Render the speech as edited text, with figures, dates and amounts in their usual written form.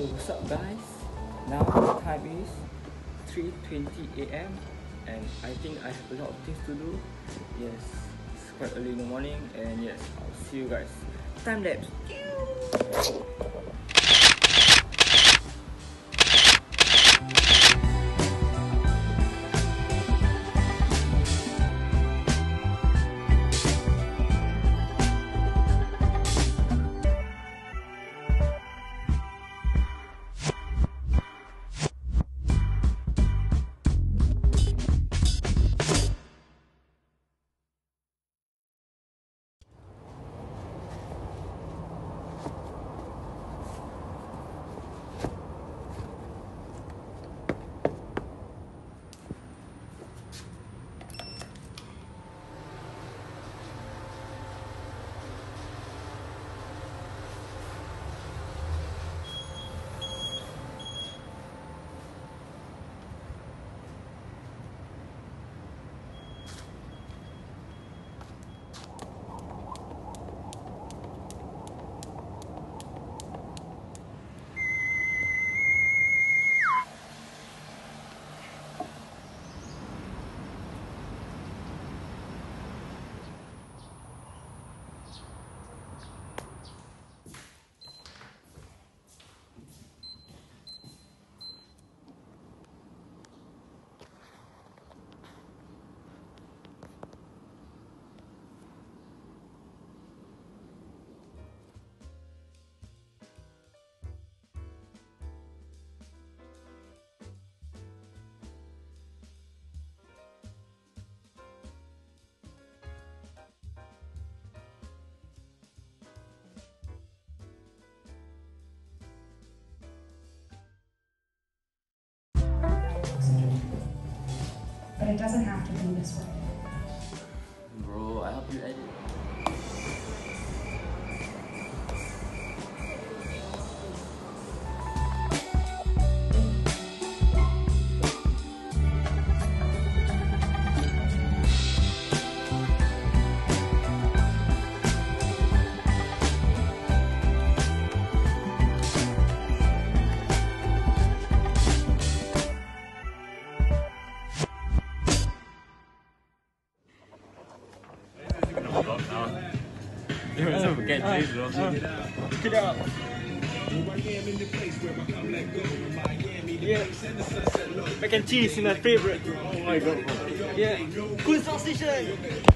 So what's up guys, now the time is 3:20 AM and I think I have a lot of things to do. Yes, it's quite early in the morning and yes, I'll see you guys. Time lapse. But it doesn't have to be this way. Bro, I help you edit. Don't forget this, bro. Check it out. Yeah. Mac and cheese is my favorite. Oh my god. Yeah. Cool South Station.